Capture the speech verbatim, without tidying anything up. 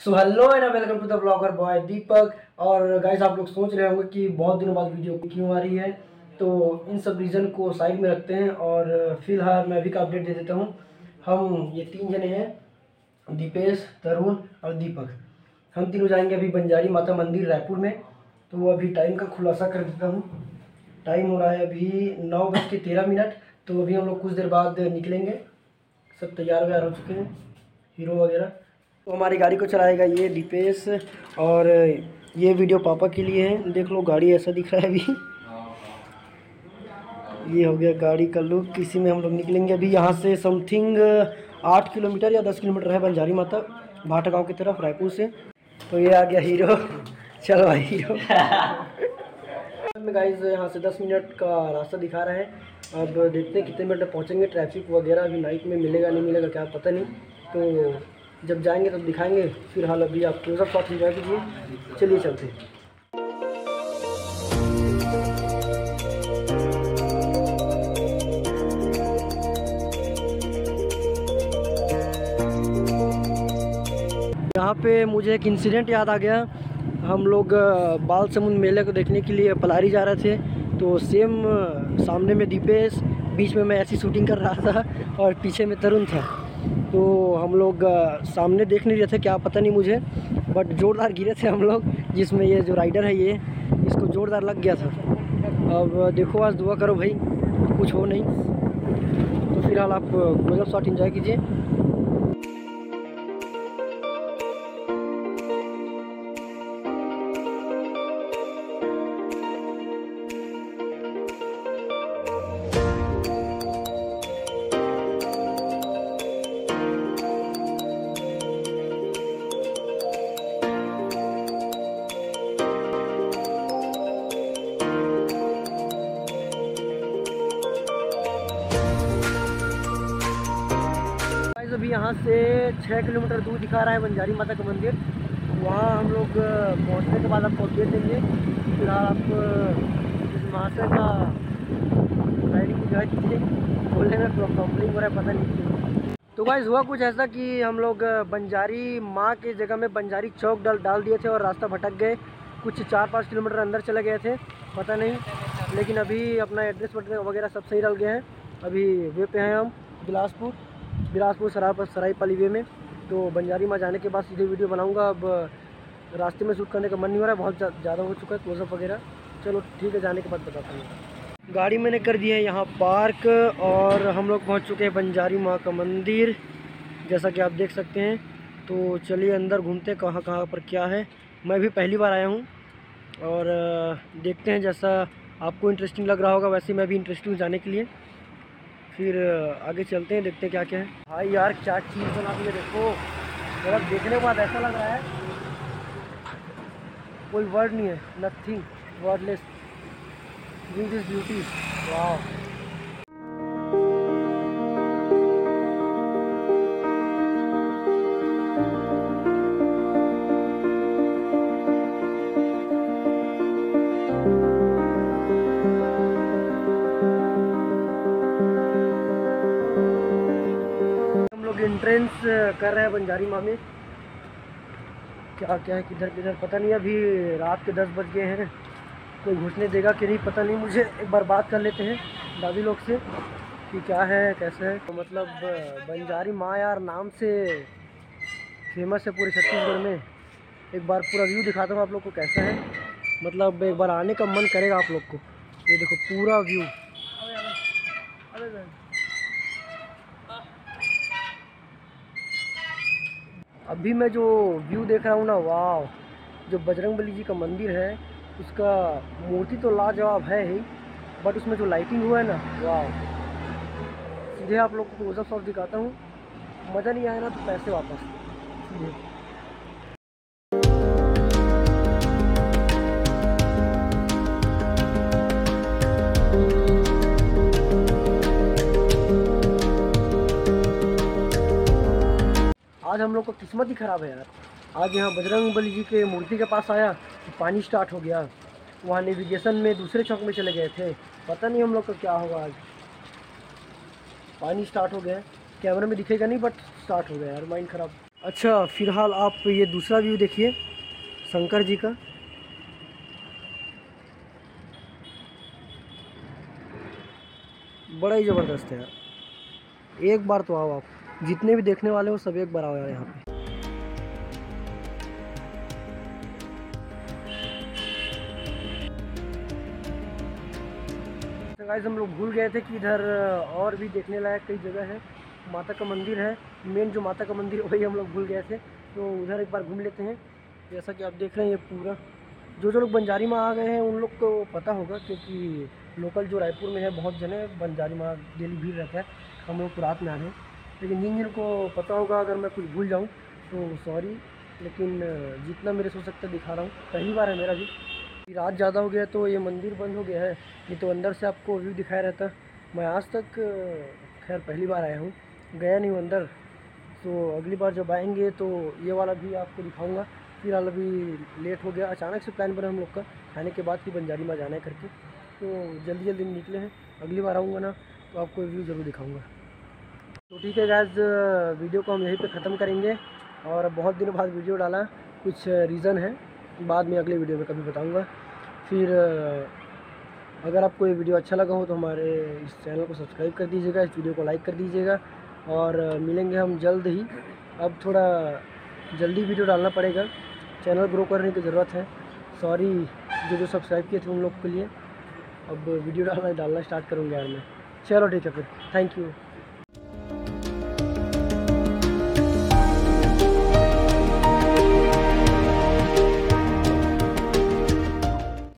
So hello and welcome to the blogger boy Deepak. और guys आप लोग सोच रहे होंगे कि बहुत दिनों बाद वीडियो क्यों आ रही है, तो इन सब रीज़न को साइड में रखते हैं और फिलहाल मैं अभी का अपडेट दे देता हूँ। हम ये तीन जने हैं, दीपेश, तरुण और दीपक। हम तीनों जाएंगे अभी बंजारी माता मंदिर रायपुर में। तो अभी टाइम का खुलासा कर देता हूँ। टाइम हो रहा है अभी नौ बज के तेरह मिनट। तो अभी हम लोग कुछ देर बाद निकलेंगे। सब तैयार व्यार हो चुके हैं, हीरो वगैरह। तो हमारी गाड़ी को चलाएगा ये दीपेश, और ये वीडियो पापा के लिए है। देख लो गाड़ी ऐसा दिख रहा है अभी। ये हो गया गाड़ी का लुक। इसी में हम लोग निकलेंगे अभी यहाँ से। समथिंग आठ किलोमीटर या दस किलोमीटर है बंजारी माता भाटा गाँव की तरफ रायपुर से। तो ये आ गया हीरो। चलो भाई हीरो। गाइस यहाँ से दस मिनट का रास्ता दिखा रहा है। अब देखते हैं कितने मिनट में पहुँचेंगे। ट्रैफिक वगैरह अभी नाइट में मिलेगा नहीं मिलेगा क्या पता नहीं, तो जब जाएंगे तब दिखाएंगे। फिलहाल अभी आप क्लोजअप शॉट एंजॉय कीजिए। चलिए चलते हैं। यहाँ पे मुझे एक इंसिडेंट याद आ गया। हम लोग बाल समुंद मेले को देखने के लिए पलारी जा रहे थे, तो सेम सामने में दीपेश, बीच में मैं ऐसी शूटिंग कर रहा था और पीछे में तरुण था। तो हम लोग सामने देख नहीं रहे थे, क्या पता नहीं मुझे, बट ज़ोरदार गिरे थे हम लोग, जिसमें ये जो राइडर है ये इसको ज़ोरदार लग गया था। अब देखो आज दुआ करो भाई कुछ हो नहीं। तो फिलहाल आप क्लोजअप शॉट एंजॉय कीजिए। अभी यहाँ से छः किलोमीटर दूर दिखा रहा है बंजारी माता का मंदिर। वहाँ हम लोग पहुँचने के बाद आपको अपडेट देंगे। फिलहाल आप इस महाशय का राइडिंग एंजॉय कीजिए। बोलने में प्रॉब्लम हो रहा है पता नहीं क्यों। तो गाइस हुआ कुछ ऐसा कि हम लोग बंजारी माँ के जगह में बंजारी चौक डाल डाल दिए थे और रास्ता भटक गए। कुछ चार पाँच किलोमीटर अंदर चले गए थे, पता नहीं, लेकिन अभी अपना एड्रेस वगैरह सब सही डाल गए हैं। अभी वे पे हैं हम बिलासपुर बिलासपुर सराय सरायपाली वे में। तो बंजारी माँ जाने के बाद सीधे वीडियो बनाऊंगा। अब रास्ते में शूट करने का मन नहीं हो रहा है, बहुत ज़्यादा हो चुका है क्लोजअप वगैरह। चलो ठीक है, जाने के बाद बताता हूँ। गाड़ी मैंने कर दी है यहाँ पार्क और हम लोग पहुँच चुके हैं बंजारी माँ का मंदिर, जैसा कि आप देख सकते हैं। तो चलिए अंदर घूमते हैं कहाँ कहाँ पर क्या है। मैं भी पहली बार आया हूँ और देखते हैं, जैसा आपको इंटरेस्टिंग लग रहा होगा वैसे मैं भी इंटरेस्टिंग जाने के लिए। फिर आगे चलते हैं, देखते हैं क्या क्या है। भाई यार क्या चीज़ बना दी है देखो। मतलब देखने के बाद ऐसा लग रहा है कोई वर्ड नहीं है, nothing, wordless. View this beauty, वाह। एंट्रेंस कर रहे हैं बंजारी माँ में। क्या क्या है किधर किधर पता नहीं। अभी रात के दस बज गए हैं, कोई घुसने देगा कि नहीं पता नहीं मुझे। एक बार बात कर लेते हैं दादी लोग से कि क्या है कैसे है। तो मतलब बंजारी माँ यार नाम से फेमस है पूरे छत्तीसगढ़ में। एक बार पूरा व्यू दिखाता हूँ आप लोग को कैसा है। मतलब एक बार आने का मन करेगा आप लोग को। ये देखो पूरा व्यू। अभी मैं जो व्यू देख रहा हूँ ना, वाह। जो बजरंगबली जी का मंदिर है उसका मूर्ति तो लाजवाब है ही, बट उसमें जो लाइटिंग हुआ है ना, वाह। सीधे आप लोग को क्लोजअप शॉट दिखाता हूँ। मज़ा नहीं आया ना तो पैसे वापस सीधे। आज हम लोग का किस्मत ही ख़राब है यार। आज यहाँ बजरंगबली जी के मूर्ति के पास आया तो पानी स्टार्ट हो गया। वहाँ नेविगेशन में दूसरे चौक में चले गए थे, पता नहीं हम लोग का क्या होगा आज। पानी स्टार्ट हो गया, कैमरे में दिखेगा नहीं बट स्टार्ट हो गया यार, माइंड ख़राब। अच्छा, फिलहाल आप ये दूसरा व्यू देखिए शंकर जी का। बड़ा ही ज़बरदस्त है यार। एक बार तो आओ आप, जितने भी देखने वाले हो सब एक बार आओ यार यहाँ पे। तो गाइस हम लोग भूल गए थे कि इधर और भी देखने लायक कई जगह है। माता का मंदिर है, मेन जो माता का मंदिर वही हम लोग भूल गए थे, तो उधर एक बार घूम लेते हैं। जैसा कि आप देख रहे हैं ये पूरा, जो जो लोग बंजारी माँ आ गए हैं उन लोग को पता होगा, क्योंकि लोकल जो रायपुर में है बहुत जने बंजारी माँ डेली भीड़ रहता है। हम लोग तो रात में आ रहे हैं, लेकिन जिन जिन को पता होगा, अगर मैं कुछ भूल जाऊँ तो सॉरी, लेकिन जितना मेरे से हो सकता है दिखा रहा हूँ। पहली बार है मेरा भी, रात ज़्यादा हो गया तो ये मंदिर बंद हो गया है, नहीं तो अंदर से आपको व्यू दिखाया रहता। मैं आज तक खैर पहली बार आया हूँ, गया नहीं हूँ अंदर, तो अगली बार जब आएंगे तो ये वाला भी आपको दिखाऊंगा। फिलहाल अभी लेट हो गया, अचानक से प्लान बना हम लोग का खाने के बाद कि बंजारी माँ जाना है करके, तो जल्दी जल्दी निकले हैं। अगली बार आऊँगा ना तो आपको व्यू ज़रूर दिखाऊँगा। तो ठीक है गाइस, वीडियो को हम यहीं पे ख़त्म करेंगे। और बहुत दिनों बाद वीडियो डाला, कुछ रीज़न है, बाद में अगले वीडियो में कभी बताऊंगा। फिर अगर आपको ये वीडियो अच्छा लगा हो तो हमारे इस चैनल को सब्सक्राइब कर दीजिएगा, इस वीडियो को लाइक कर दीजिएगा, और मिलेंगे हम जल्द ही। अब थोड़ा जल्दी वीडियो डालना पड़ेगा, चैनल ग्रो करने की ज़रूरत है। सॉरी जो जो सब्सक्राइब किए थे उन लोग के लिए। अब वीडियो डालना डालना स्टार्ट करूँगा यार मैं। चलो ठीक है फिर, थैंक यू।